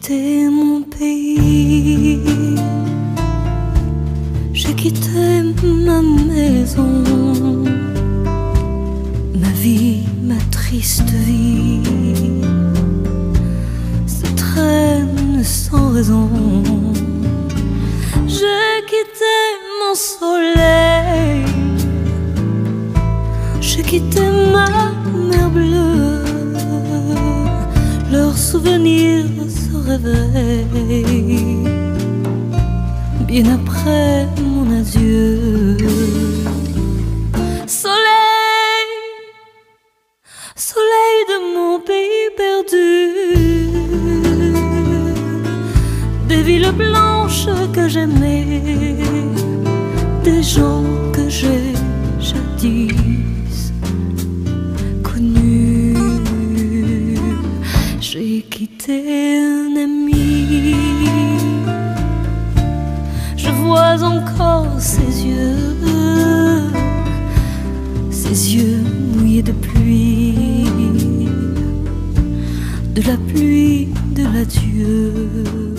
quitté mon pays, j'ai quitté ma maison, ma vie, ma triste vie se traîne sans raison. J'ai quitté mon soleil, j'ai quitté ma mer bleue. Leurs souvenirs se réveillent bien après mon adieu. Soleil, soleil de mon pays perdu, des villes blanches que j'aimais, des gens que j'ai jadis connus. J'ai quitté un ami, je vois encore ses yeux mouillés de pluie, de la pluie de l'adieu.